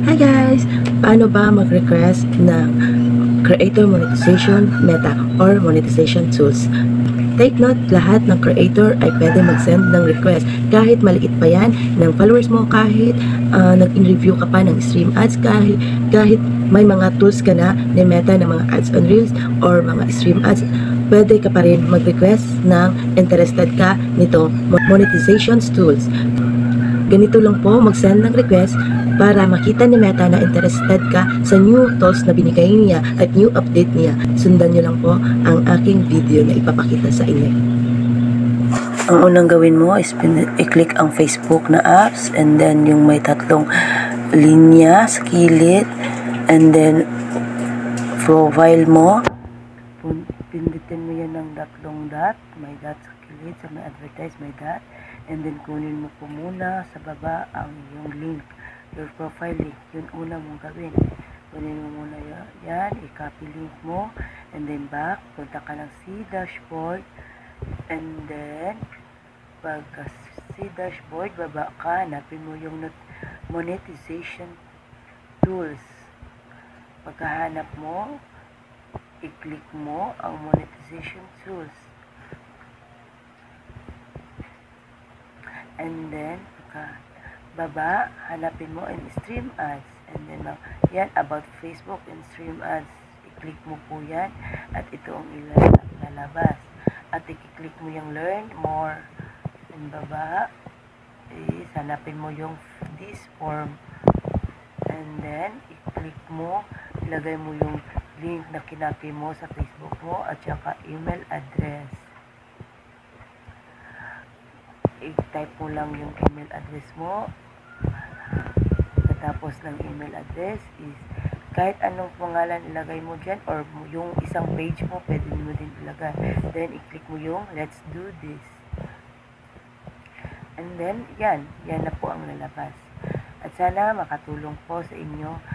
Hi guys! Paano ba mag-request ng creator monetization meta or monetization tools? Take note, lahat ng creator ay pwede mag-send ng request. Kahit maliit pa yan ng followers mo, kahit nag-in-review ka pa ng stream ads, kahit may mga tools ka na ni Meta ng mga ads on Reels or mga stream ads, pwede ka pa rin mag-request ng interested ka nito monetization tools. Ganito lang po mag-send ng request para makita ni Meta na interested ka sa new tools na binigay niya at new update niya. Sundan niyo lang po ang aking video na ipapakita sa inyo. Ang unang gawin mo is i-click ang Facebook na apps, and then yung may tatlong linya sa kilid, and then profile mo. Pindutin mo yan ng tatlong dot, may dot sa kilid, sa may advertise may dot, and then kunin mo po muna sa baba ang yung link, your profile link, yun una mong gawin. Kunin mo muna yan, i-copy link mo, and then back, punta ka ng C dashboard, and then pagka C dashboard, baba ka, hanapin mo yung monetization tools. Pagkahanap mo, i-click mo ang monetization tools. And then, baba, hanapin mo in stream ads. And then, yan, about Facebook and stream ads. I-click mo po yan. At ito ang ilalabas. At i-click mo yung learn more. And baba, hanapin mo yung this form. And then, i-click mo, ilagay mo yung link na kinapi mo sa Facebook mo at saka email address. I-type mo lang yung email address mo. Tapos ng email address is kahit anong pangalan ilagay mo dyan, or yung isang page mo pwede mo din ilagay. Then i-click mo yung let's do this, and then yan na po ang lalabas. At sana makatulong po sa inyo